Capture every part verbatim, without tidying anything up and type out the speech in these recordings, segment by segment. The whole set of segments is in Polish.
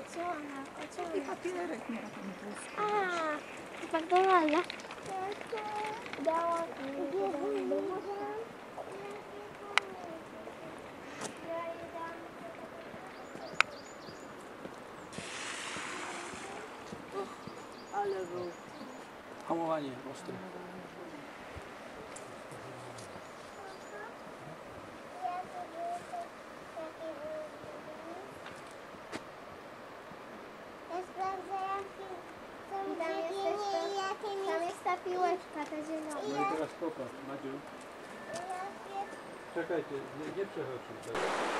oceanach, oceanach. Taki papierek na tym wózku. A, McDonalda. Dała mi Ale był. Hamowanie ostre. Ja sprawdzę, jaki są tam, tam jest ta piłeczka, ta zielona. No i teraz popatrz, Madziu. Czekajcie, nie, nie przechodźcie.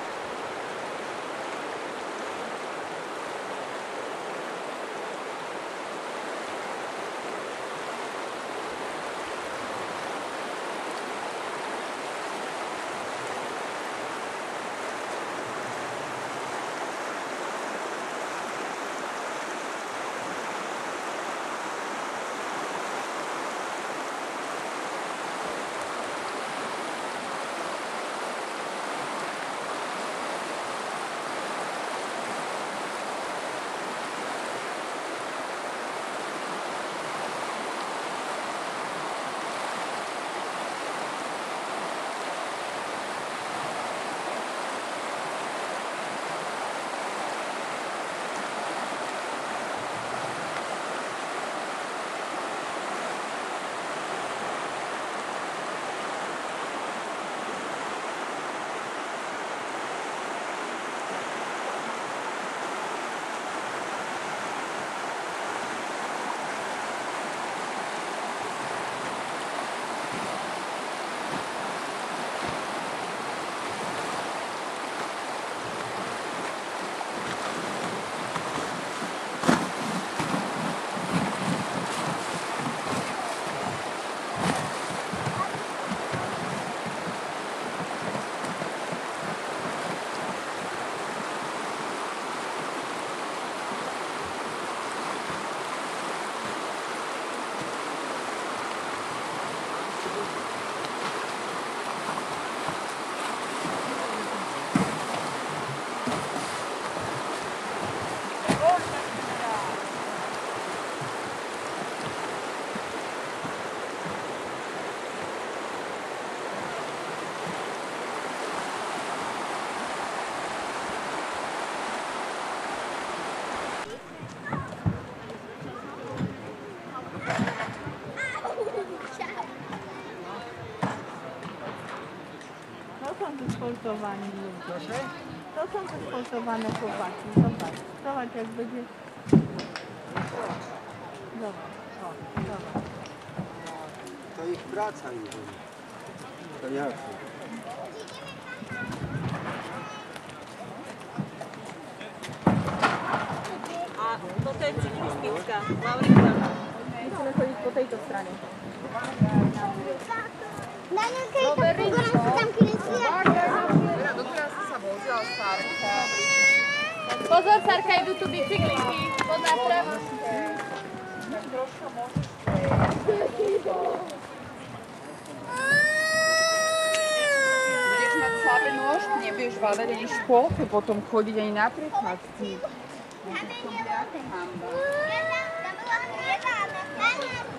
To są wysportowani ludzie. To są wysportowane chłopaki. Zobacz, zobacz jak będzie... Zobacz, o, zobacz. To ich praca już. To jak? A to to jest cyklistka. Mauryka. Musimy chodzić po tej to stronie. Danielka i tam półgorąco tam kręciła. Pozor, Sarka, idu tu bicyklinki pod natrem. Budeš mať slabé nôžky, nebudeš valať ani škôlke, potom chodiť ani na prechádzky. Tam była chmiela.